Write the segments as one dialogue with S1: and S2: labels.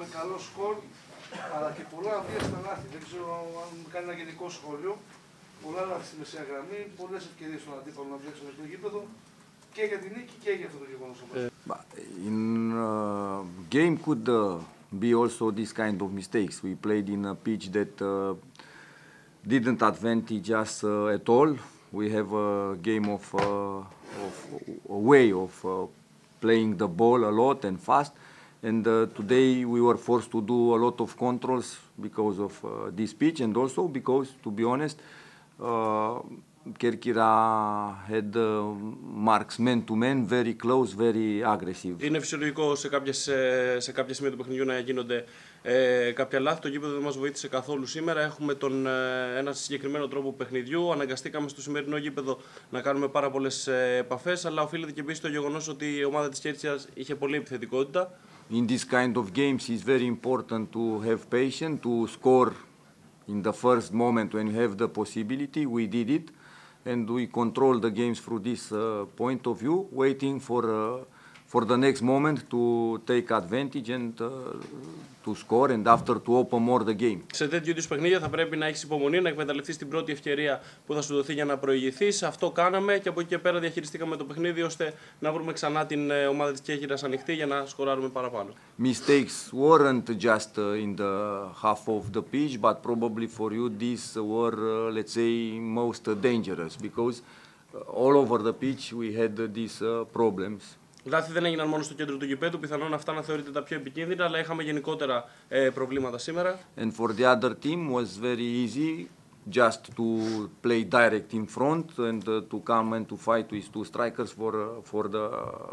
S1: με καλό σκορ, αλλά και πολλά αβίαστα λάθη. Δεν ξέρω αν κάνει ένα γενικό σχόλιο. Πολλά λάθη στη μεσαία γραμμή, πολλές ευκαιρίες στον αντίπαλο να βγει στο γήπεδο και για την νίκη και για αυτό το γεγονός.
S2: In game could be also this kind of mistakes. We played in a pitch that didn't advantage us at all. We have a game of a way of playing the ball a lot and fast. And today we were forced to do a lot of controls because of this pitch, and also because, to be honest, Kerkira had marks man-to-man, very close, very aggressive.
S3: Είναι φυσιολογικό σε κάποια σημεία του παιχνιδιού να γίνονται κάποια λάθη. Το γήπεδο δεν μας βοήθησε καθόλου σήμερα. Έχουμε ένα συγκεκριμένο τρόπο παιχνιδιού. Αναγκαστήκαμε στο σημερινό γήπεδο να κάνουμε πάρα πολλές επαφές, αλλά οφείλεται και επίσης το γεγονός ότι η ομάδα της Κέρκυρας είχε πολλή επιθετικότητα.
S2: In this kind of games, it's very important to have patience, to score in the first moment when you have the possibility. We did it, and we control the games through this point of view, waiting for the next moment to take advantage and to score, and after to open more the game.
S3: Σε τέτοιου είδους παιχνίδια θα πρέπει να έχεις υπομονή, να εκμεταλλευτείς την πρώτη ευκαιρία που θα σου δοθεί για να προηγηθείς. Αυτό κάναμε και από εκεί και πέρα διαχειριστήκαμε το παιχνίδι ώστε να βρούμε ξανά την ομάδα της Κέρκυρας ανοιχτή για να σκοράρουμε παραπάνω.
S2: Mistakes weren't just in the half of the pitch, but probably for you these were, let's say, most dangerous, because all over the pitch we had these problems.
S3: Λάθη δεν έγιναν μόνο στο κέντρο του γηπέδου, πιθανόν αυτά να θεωρείται τα πιο επικίνδυνα, αλλά είχαμε γενικότερα προβλήματα σήμερα.
S2: And for the other team was very easy just to play direct in front and to come and to fight with two strikers for the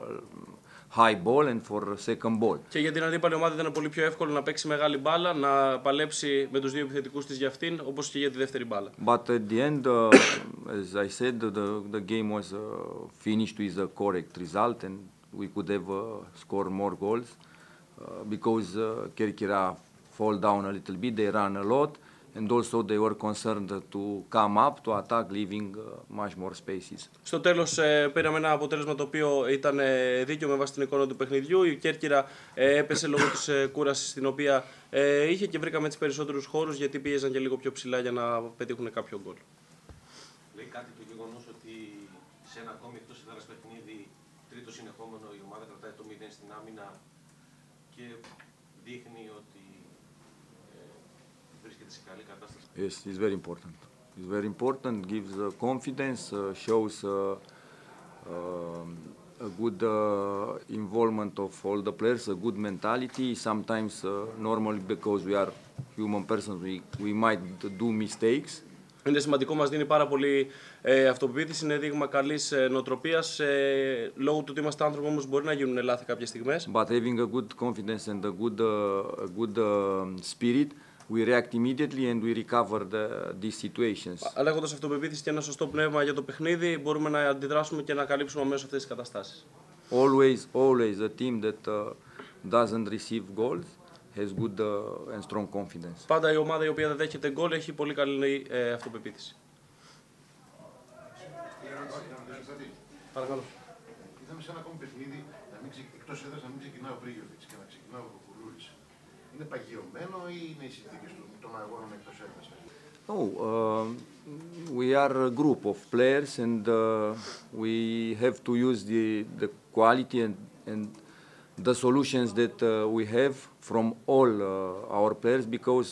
S2: high ball and for second ball.
S3: Και για την αντίπαλη ομάδα ήταν πολύ πιο εύκολο να παίξει μεγάλη μπάλα, να παλέψει με τους δύο επιθετικούς της για αυτήν, όπως και για τη δεύτερη μπάλα.
S2: But at the end, as I said, the game was finished with a correct result, and we could have scored more goals because Kerkira fall down a little bit, they ran a lot, and also they were concerned to come up, to attack, leaving much more spaces.
S3: Στο τέλος πήραμε ένα αποτέλεσμα το οποίο ήταν δίκαιο με βάση την εικόνα του παιχνιδιού. Η Κέρκυρα έπεσε λόγω της κούρασης την οποία είχε και βρήκαμε τις περισσότερους χώρους γιατί πίεζαν και λίγο πιο ψηλά για να πετύχουν κάποιο γκολ.
S4: Λέει κάτι το γεγονός ότι σε ένα ακόμη εκτός έδρας παιχνίδι, τρίτο συνεχόμενο, η ομάδα κρατάει το 0 στην άμυνα και δείχνει ότι βρίσκεται σε καλή κατάσταση.
S2: Yes, it's very important. It's very important, gives confidence, shows a good involvement of all the players, a good mentality. Sometimes, normally because we are human persons, we might do mistakes.
S3: Είναι σημαντικό, μας δίνει πάρα πολύ αυτοπεποίθηση, είναι δείγμα καλής νοοτροπίας. Λόγω του ότι είμαστε άνθρωποι όμως μπορεί να γίνουν λάθη κάποιες στιγμές.
S2: But having a good confidence and a good spirit, we react immediately and we recover these situations.
S3: Αλλά έχοντας αυτοπεποίθηση και ένα σωστό πνεύμα για το παιχνίδι, μπορούμε να αντιδράσουμε και να καλύψουμε αμέσως αυτές τις καταστάσεις.
S2: Always a team that doesn't receive goals has good and strong confidence.
S3: Πάντα η ομάδα η οποία δεν δέχεται γκολ έχει πολύ καλή αυτοπεποίθηση. Παρακαλώ.
S5: Είδαμε σε ένα ακόμη παιχνίδι εκτός έδρας να μην ξεκινάει ο Πρίγιοβιτς και να ξεκινάει ο Κουκουλούρης. Είναι παγιωμένο ή είναι οι συνθήκες των αγώνων εκτός έδρας?
S2: We are a group of players and we have to use the quality and the solutions that we have from all our players, because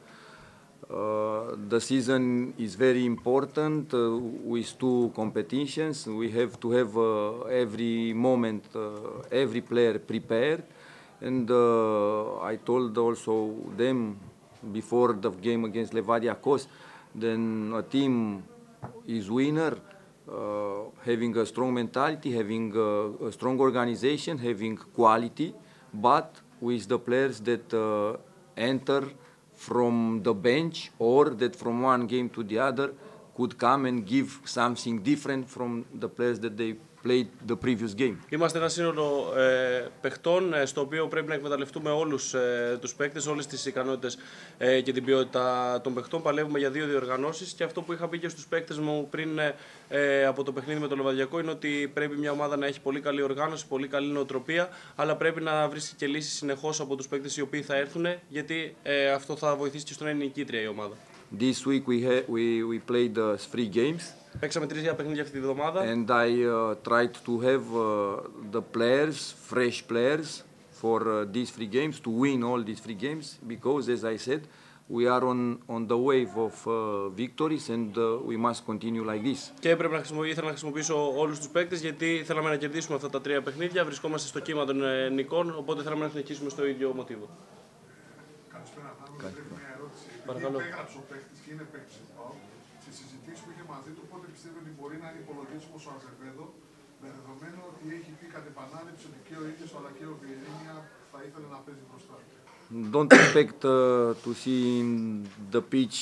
S2: the season is very important with two competitions. We have to have every moment, every player prepared, and I told also them before the game against Levadia Kos, then a team is winner, having a strong mentality, having a strong organization, having quality, but with the players that enter from the bench or that from one game to the other could come and give something different from the players that they played the previous game.
S3: Είμαστε ένα σύνολο παιχτών στο οποίο πρέπει να εκμεταλλευτούμε όλους τους παίκτες, όλες τις ικανότητες και την ποιότητα των παιχτών. Παλεύουμε για δύο διοργανώσεις και αυτό που είχα πει και στους παίκτες μου πριν από το παιχνίδι με το Λεβαδιακό είναι ότι πρέπει μια ομάδα να έχει πολύ καλή οργάνωση, πολύ καλή νοοτροπία, αλλά πρέπει να βρίσκει και λύσεις συνεχώς από τους παίκτες οι οποίοι θα έρθουν, γιατί αυτό θα βοηθήσει και στο να είναι νικήτρια η ομάδα.
S2: This week we played 3 games.
S3: Παίξαμε 3 παιχνίδια αυτή τη βδομάδα.
S2: And I tried to have the players, fresh players, for these 3 games, to win all these 3 games, because, as I said, we are on the wave of victories and we must continue like this.
S3: Και ήθελα να χρησιμοποιήσω όλους τους παίκτες γιατί θέλαμε να κερδίσουμε αυτά τα 3 παιχνίδια. Βρισκόμαστε στο κύμα των νικών, οπότε θέλαμε να συνεχίσουμε στο ίδιο μοτίβο.
S6: Καλησπέρα, Θάνο. Μια ερώτηση.
S3: Παρακαλώ.
S6: Επειδή υπέγραψε ο παίκτης και είναι παίκτης του ΠΑΟΚ, στη συζητήση που είχε μαζί του, πότε πιστεύει ότι μπορεί να είναι υπολογίσιμος ο Αζεβέδο, με δεδομένο ότι έχει πει κατ' επανάληψη ότι και ο ίδιος αλλά και ο Βιερίνια θα ήθελε να παίζει μπροστά.
S2: Don't expect to see in the pitch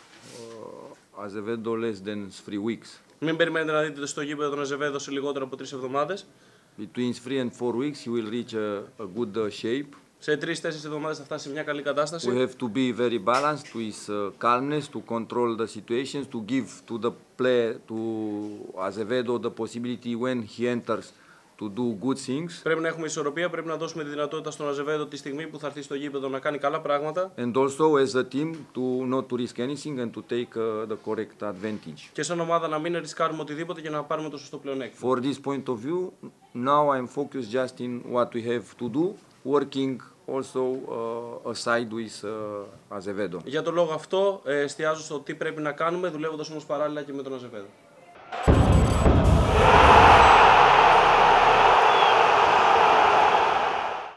S2: Azevedo less than 3 weeks.
S3: Μην περιμένετε να δείτε στο γήπεδο τον Αζεβέδο σε λιγότερο από 3 εβδομάδες.
S2: Between 3 and 4 weeks he will reach a good shape.
S3: Σε 3-4 εβδομάδες θα φτάσει σε μια καλή κατάσταση.
S2: We have to be very balanced with calmness to control the situations, to give to the player, to Azevedo, the possibility when he enters to do good things.
S3: Πρέπει να έχουμε ισορροπία, πρέπει να δώσουμε τη δυνατότητα στον Αζεβέδο τη στιγμή που θα έρθει στο γήπεδο να κάνει καλά πράγματα.
S2: And also as a team to not to risk anything and to take the correct advantage.
S3: Και σαν ομάδα να μην ρισκάρουμε οτιδήποτε και να πάρουμε το σωστό πλεονέκτημα.
S2: For this point of view, now I am focused just in what we have to do, working also aside with Azevedo.
S3: Για τον λόγο αυτό εστιάζω στο τι πρέπει να κάνουμε, δουλεύοντας όμως παράλληλα και με τον Αζεβέδο.